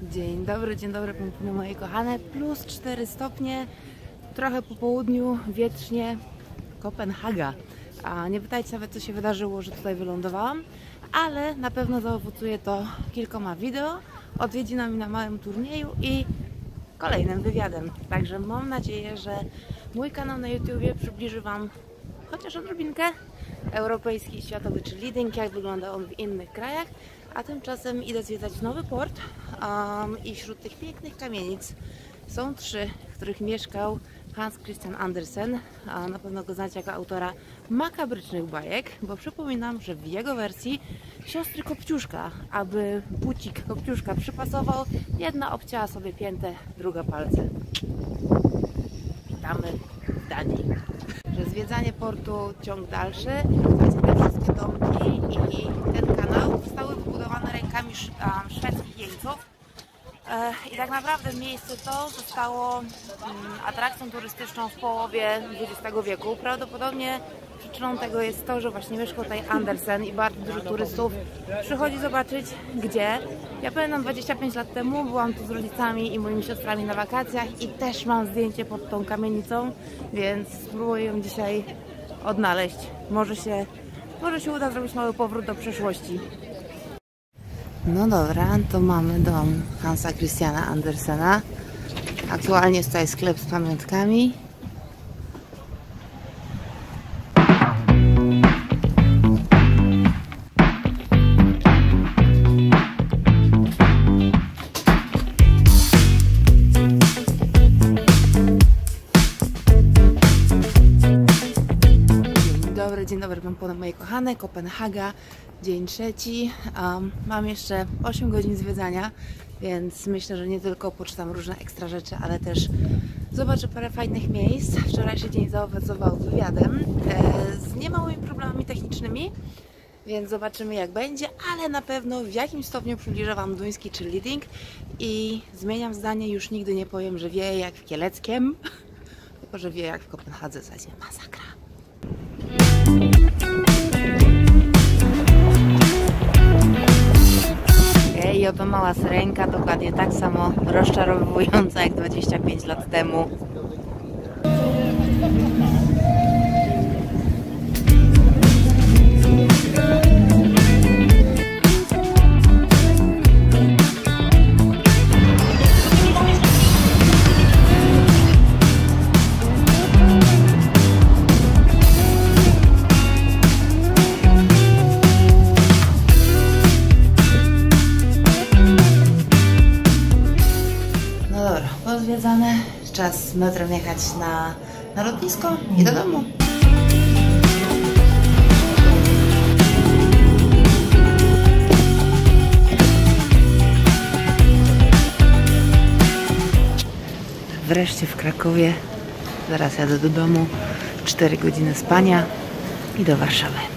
Dzień dobry, moje kochane. Plus 4 stopnie, trochę po południu, wietrznie, Kopenhaga. A nie pytajcie nawet, co się wydarzyło, że tutaj wylądowałam, ale na pewno zaowocuje to kilkoma wideo, odwiedzinami na małym turnieju i kolejnym wywiadem. Także mam nadzieję, że mój kanał na YouTubie przybliży Wam chociaż odrobinkę europejski, światowy cheerleading, jak wygląda on w innych krajach. A tymczasem idę zwiedzać nowy port i wśród tych pięknych kamienic są 3, w których mieszkał Hans Christian Andersen. Na pewno go znacie jako autora makabrycznych bajek, bo przypominam, że w jego wersji siostry Kopciuszka, aby bucik Kopciuszka przypasował, jedna obcięła sobie piętę, druga palce. Witamy w Danii. Że zwiedzanie portu ciąg dalszy, te wszystkie domki i ten kanał zostały wybudowane rękami szwedzkich jeńców. I tak naprawdę miejsce to zostało atrakcją turystyczną w połowie XX wieku. Prawdopodobnie przyczyną tego jest to, że właśnie mieszkał tutaj Andersen i bardzo dużo turystów przychodzi zobaczyć gdzie. Ja pamiętam 25 lat temu byłam tu z rodzicami i moimi siostrami na wakacjach i też mam zdjęcie pod tą kamienicą, więc spróbuję ją dzisiaj odnaleźć. Może się uda zrobić mały powrót do przeszłości. No dobra, to mamy dom Hansa Christiana Andersena. Aktualnie jest tutaj sklep z pamiątkami. Dzień dobry, moje kochane, Kopenhaga, dzień trzeci. Mam jeszcze 8 godzin zwiedzania, więc myślę, że nie tylko poczytam różne ekstra rzeczy, ale też zobaczę parę fajnych miejsc. Wczorajszy dzień zaowocował wywiadem z niemałymi problemami technicznymi, więc zobaczymy jak będzie, ale na pewno w jakimś stopniu przybliżę Wam duński cheerleading i zmieniam zdanie, już nigdy nie powiem, że wieje jak w Kieleckiem, tylko że wieje jak w Kopenhadze, zaś masakra. I oto mała syrenka, dokładnie tak samo rozczarowująca jak 25 lat temu. Zwiedzane. Czas metrem jechać na lotnisko i do domu. Wreszcie w Krakowie. Zaraz jadę do domu. 4 godziny spania i do Warszawy.